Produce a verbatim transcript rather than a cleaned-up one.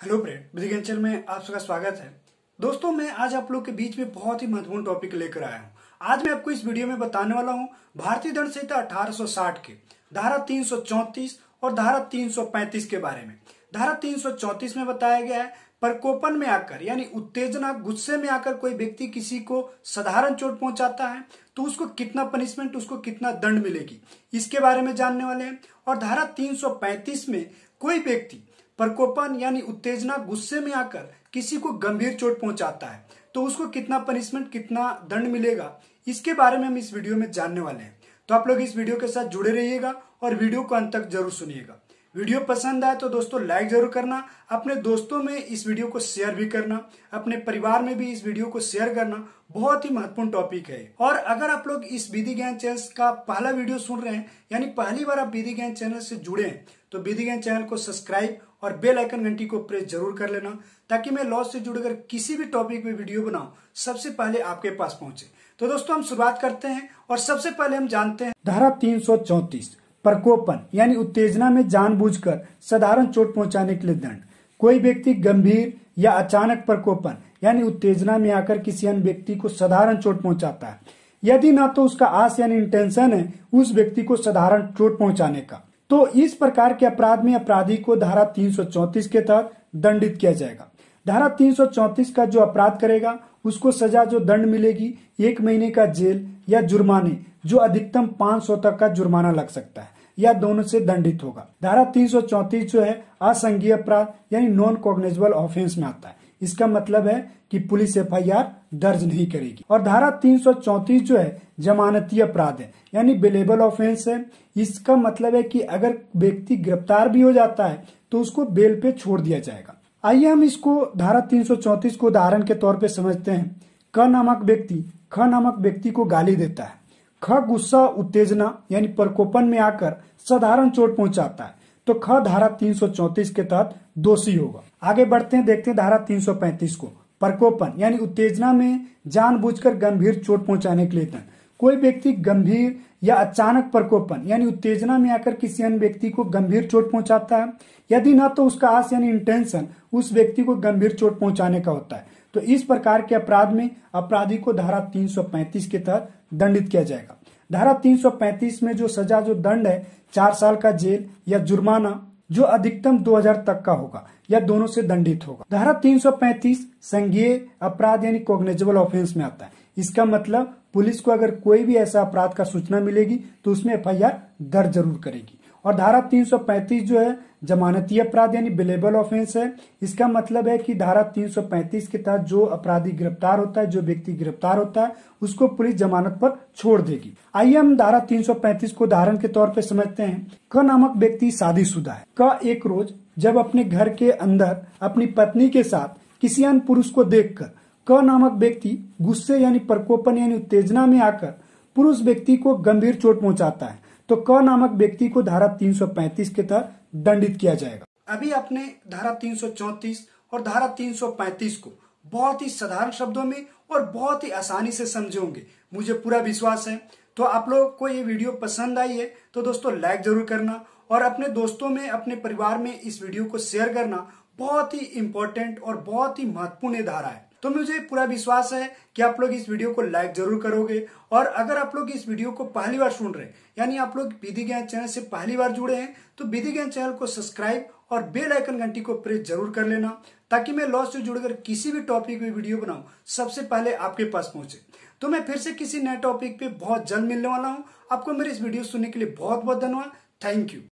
Hello friend, विधि ज्ञान channel में आप सबका स्वागत है। दोस्तों, मैं आज आप लोग के बीच में बहुत ही महत्वपूर्ण टॉपिक लेकर आया हूँ। आज मैं आपको इस वीडियो में बताने वाला हूँ भारतीय दंड संहिता अठारह सौ साठ के धारा तीन सौ चौंतीस और धारा तीन सौ पैंतीस के बारे में। धारा तीन सौ चौंतीस में बताया गया है, प्रकोपन में आकर यानी उत्तेजना गुस्से में आकर कोई व्यक्ति किसी को साधारण चोट पहुंचाता है तो उसको कितना पनिशमेंट, उसको कितना दंड मिलेगी, इसके बारे में जानने वाले हैं। और धारा तीन सौ पैंतीस में कोई व्यक्ति प्रकोपन यानी उत्तेजना गुस्से में आकर किसी को गंभीर चोट पहुंचाता है तो उसको कितना पनिशमेंट, कितना दंड मिलेगा, इसके बारे में हम इस वीडियो में जानने वाले हैं। तो आप लोग इस वीडियो के साथ जुड़े रहिएगा और वीडियो को अंत तक जरूर सुनिएगा। वीडियो पसंद आए तो दोस्तों लाइक जरूर करना, अपने दोस्तों में इस वीडियो को शेयर भी करना, अपने परिवार में भी इस वीडियो को शेयर करना। बहुत ही महत्वपूर्ण टॉपिक है। और अगर आप लोग इस विधि ज्ञान चैनल का पहला वीडियो सुन रहे हैं यानी पहली बार आप विधि ज्ञान चैनल से जुड़े हैं तो विधि ज्ञान चैनल को सब्सक्राइब और बेल आइकन घंटी को प्रेस जरूर कर लेना ताकि मैं लॉ से जुड़कर किसी भी टॉपिक पे वीडियो बनाऊं सबसे पहले आपके पास पहुंचे। तो दोस्तों हम शुरुआत करते हैं और सबसे पहले हम जानते हैं धारा तीन सौ चौंतीस प्रकोपन यानी उत्तेजना में जानबूझकर साधारण चोट पहुंचाने के लिए दंड। कोई व्यक्ति गंभीर या अचानक प्रकोपन यानी उत्तेजना में आकर किसी अन्य व्यक्ति को साधारण चोट पहुंचाता है, यदि ना तो उसका आस यानी इंटेंशन है उस व्यक्ति को साधारण चोट पहुंचाने का, तो इस प्रकार के अपराध में अपराधी को धारा तीन सौ चौंतीस के तहत दंडित किया जाएगा। धारा तीन सौ चौंतीस का जो अपराध करेगा उसको सजा जो दंड मिलेगी एक महीने का जेल या जुर्माने जो अधिकतम पांच सौ तक का जुर्माना लग सकता है या दोनों से दंडित होगा। धारा तीन सौ चौंतीस जो है असंज्ञेय अपराध यानी नॉन कॉग्निजेबल ऑफेंस में आता है। इसका मतलब है कि पुलिस एफ आई आर दर्ज नहीं करेगी। और धारा तीन सौ चौंतीस जो है जमानती अपराध है यानी बेलेबल ऑफेंस है। इसका मतलब है कि अगर व्यक्ति गिरफ्तार भी हो जाता है तो उसको बेल पे छोड़ दिया जाएगा। आइए हम इसको धारा तीन सौ चौंतीस को उदाहरण के तौर पे समझते हैं। क नामक व्यक्ति ख नामक व्यक्ति को गाली देता है। ख गुस्सा उत्तेजना यानी प्रकोपन में आकर साधारण चोट पहुंचाता है तो ख धारा तीन सौ चौंतीस के तहत दोषी होगा। आगे बढ़ते हैं, देखते हैं धारा तीन सौ पैंतीस को। प्रकोपन यानी उत्तेजना में जानबूझकर गंभीर चोट पहुंचाने के लिए दंड। कोई व्यक्ति गंभीर या अचानक प्रकोपन यानी उत्तेजना में आकर किसी अन्य व्यक्ति को गंभीर चोट पहुंचाता है, यदि ना तो उसका आस यानी इंटेंशन उस व्यक्ति को गंभीर चोट पहुंचाने का होता है, तो इस प्रकार के अपराध में अपराधी को धारा तीन सौ पैंतीस के तहत दंडित किया जाएगा। धारा तीन सौ पैंतीस में जो सजा जो दंड है चार साल का जेल या जुर्माना जो अधिकतम दो हजार तक का होगा या दोनों से दंडित होगा। धारा तीन सौ पैंतीस संज्ञेय अपराध यानी कॉग्निजेबल ऑफेंस में आता है। इसका मतलब पुलिस को अगर कोई भी ऐसा अपराध का सूचना मिलेगी तो उसमें एफ आई आर दर्ज जरूर करेगी। और धारा तीन सौ पैंतीस जो है जमानती अपराध यानी बेलेबल ऑफेंस है। इसका मतलब है कि धारा तीन सौ पैंतीस के तहत जो अपराधी गिरफ्तार होता है, जो व्यक्ति गिरफ्तार होता है उसको पुलिस जमानत पर छोड़ देगी। आइए हम धारा तीन सौ पैंतीस को उदाहरण के तौर पे समझते हैं। क नामक व्यक्ति शादीशुदा है। क एक रोज जब अपने घर के अंदर अपनी पत्नी के साथ किसी अन्य पुरुष को देखकर क नामक व्यक्ति गुस्से यानी प्रकोपन यानी उत्तेजना में आकर पुरुष व्यक्ति को गंभीर चोट पहुंचाता है तो क नामक व्यक्ति को धारा तीन सौ पैंतीस के तहत दंडित किया जाएगा। अभी आपने धारा तीन सौ चौंतीस और धारा तीन सौ पैंतीस को बहुत ही साधारण शब्दों में और बहुत ही आसानी से समझे होंगे, मुझे पूरा विश्वास है। तो आप लोगों को ये वीडियो पसंद आई है तो दोस्तों लाइक जरूर करना और अपने दोस्तों में, अपने परिवार में इस वीडियो को शेयर करना। बहुत ही इंपॉर्टेंट और बहुत ही महत्वपूर्ण धारा है। तो मुझे पूरा विश्वास है कि आप लोग इस वीडियो को लाइक जरूर करोगे। और अगर आप लोग इस वीडियो को पहली बार सुन रहे हैं यानी आप लोग विधि ज्ञान चैनल से पहली बार जुड़े हैं तो विधि ज्ञान चैनल को सब्सक्राइब और बेल आइकन घंटी को प्रेस जरूर कर लेना ताकि मैं लॉ से जुड़कर किसी भी टॉपिक पे वीडियो बनाऊं सबसे पहले आपके पास पहुंचे। तो मैं फिर से किसी नए टॉपिक पे बहुत जल्द मिलने वाला हूं। आपको मेरे इस वीडियो सुनने के लिए बहुत बहुत धन्यवाद। Thank you.